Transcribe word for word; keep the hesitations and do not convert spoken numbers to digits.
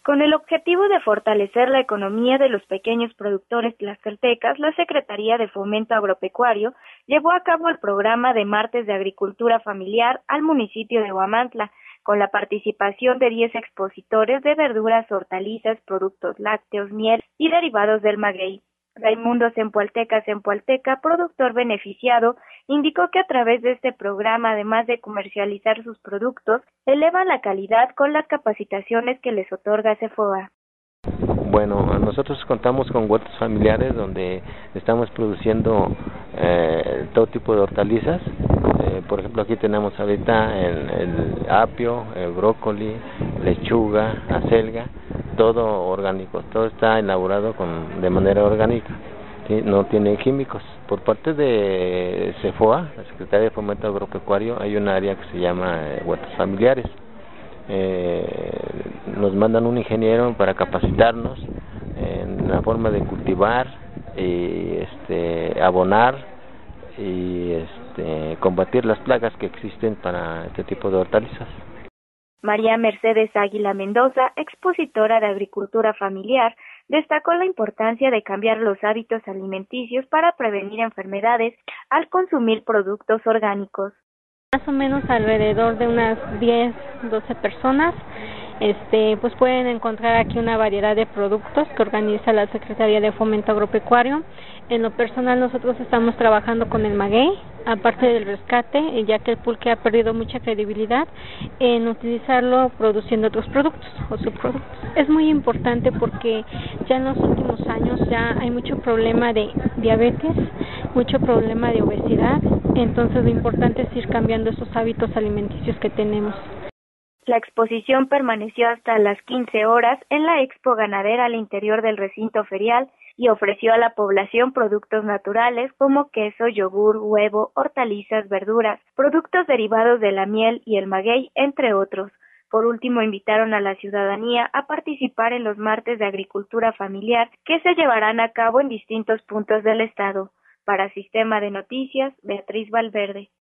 Con el objetivo de fortalecer la economía de los pequeños productores tlaxcaltecas, la Secretaría de Fomento Agropecuario llevó a cabo el programa de Martes de Agricultura Familiar al municipio de Huamantla, con la participación de diez expositores de verduras, hortalizas, productos lácteos, miel y derivados del maguey. Raimundo Zempoalteca Zempoalteca, productor beneficiado, indicó que a través de este programa, además de comercializar sus productos, elevan la calidad con las capacitaciones que les otorga CEFOA. Bueno, nosotros contamos con huertos familiares donde estamos produciendo eh, todo tipo de hortalizas. Eh, por ejemplo, aquí tenemos ahorita el, el apio, el brócoli, lechuga, acelga, todo orgánico, todo está elaborado con de manera orgánica, ¿sí? No tiene químicos. Por parte de CEFOA, la Secretaría de Fomento Agropecuario, hay un área que se llama eh, huertos familiares. Eh, nos mandan un ingeniero para capacitarnos en la forma de cultivar y este abonar y este combatir las plagas que existen para este tipo de hortalizas. María Mercedes Águila Mendoza, expositora de agricultura familiar, destacó la importancia de cambiar los hábitos alimenticios para prevenir enfermedades al consumir productos orgánicos. Más o menos alrededor de unas diez, doce personas, este, pues pueden encontrar aquí una variedad de productos que organiza la Secretaría de Fomento Agropecuario. En lo personal nosotros estamos trabajando con el maguey, aparte del rescate, ya que el pulque ha perdido mucha credibilidad en utilizarlo produciendo otros productos o subproductos. Es muy importante porque ya en los últimos años ya hay mucho problema de diabetes, mucho problema de obesidad, entonces lo importante es ir cambiando esos hábitos alimenticios que tenemos. La exposición permaneció hasta las quince horas en la Expo Ganadera al interior del recinto ferial y ofreció a la población productos naturales como queso, yogur, huevo, hortalizas, verduras, productos derivados de la miel y el maguey, entre otros. Por último, invitaron a la ciudadanía a participar en los martes de agricultura familiar que se llevarán a cabo en distintos puntos del estado. Para Sistema de Noticias, Beatriz Valverde.